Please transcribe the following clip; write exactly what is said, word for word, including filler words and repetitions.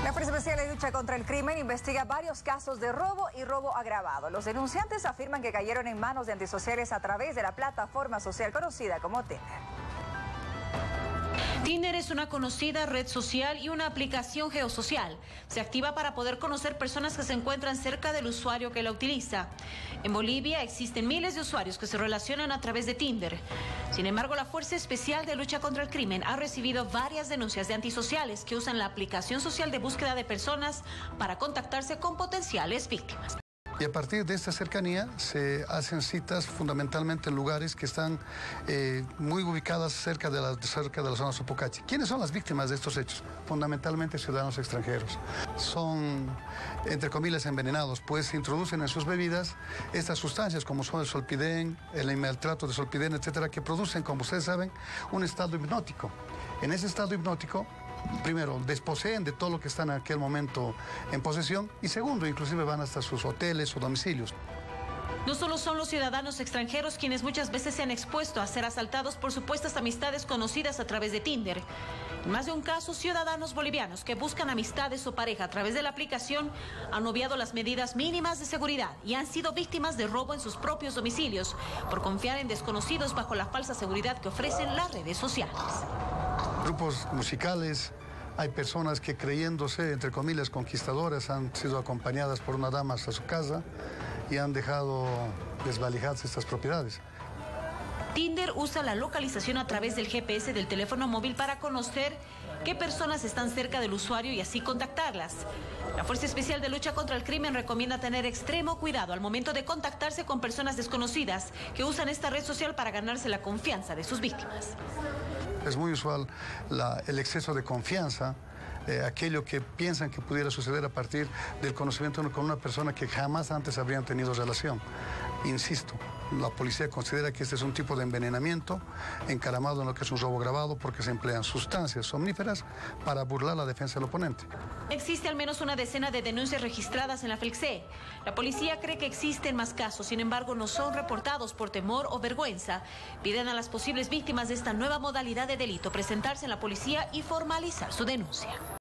La Fuerza Especial de Lucha contra el Crimen investiga varios casos de robo y robo agravado. Los denunciantes afirman que cayeron en manos de antisociales a través de la plataforma social conocida como Tinder. Tinder es una conocida red social y una aplicación geosocial. Se activa para poder conocer personas que se encuentran cerca del usuario que la utiliza. En Bolivia existen miles de usuarios que se relacionan a través de Tinder. Sin embargo, la Fuerza Especial de Lucha contra el Crimen ha recibido varias denuncias de antisociales que usan la aplicación social de búsqueda de personas para contactarse con potenciales víctimas. Y a partir de esta cercanía se hacen citas fundamentalmente en lugares que están eh, muy ubicadas cerca de, la, cerca de la zona Sopocachi. ¿Quiénes son las víctimas de estos hechos? Fundamentalmente ciudadanos extranjeros. Son, entre comillas, envenenados, pues se introducen en sus bebidas estas sustancias como son el solpidem, el maltrato de solpidem, etcétera, que producen, como ustedes saben, un estado hipnótico. En ese estado hipnótico, primero, desposeen de todo lo que están en aquel momento en posesión y segundo, inclusive van hasta sus hoteles o domicilios. No solo son los ciudadanos extranjeros quienes muchas veces se han expuesto a ser asaltados por supuestas amistades conocidas a través de Tinder. En más de un caso, ciudadanos bolivianos que buscan amistades o pareja a través de la aplicación han obviado las medidas mínimas de seguridad y han sido víctimas de robo en sus propios domicilios por confiar en desconocidos bajo la falsa seguridad que ofrecen las redes sociales. Grupos musicales, hay personas que creyéndose, entre comillas, conquistadoras, han sido acompañadas por una dama hasta su casa y han dejado desvalijadas estas propiedades. Tinder usa la localización a través del G P S del teléfono móvil para conocer qué personas están cerca del usuario y así contactarlas. La Fuerza Especial de Lucha contra el Crimen recomienda tener extremo cuidado al momento de contactarse con personas desconocidas que usan esta red social para ganarse la confianza de sus víctimas. Es muy usual la, el exceso de confianza, eh, aquello que piensan que pudiera suceder a partir del conocimiento con una persona que jamás antes habrían tenido relación. Insisto, la policía considera que este es un tipo de envenenamiento encaramado en lo que es un robo agravado porque se emplean sustancias somníferas para burlar la defensa del oponente. Existe al menos una decena de denuncias registradas en la FELCSE. La policía cree que existen más casos, sin embargo no son reportados por temor o vergüenza. Piden a las posibles víctimas de esta nueva modalidad de delito presentarse en la policía y formalizar su denuncia.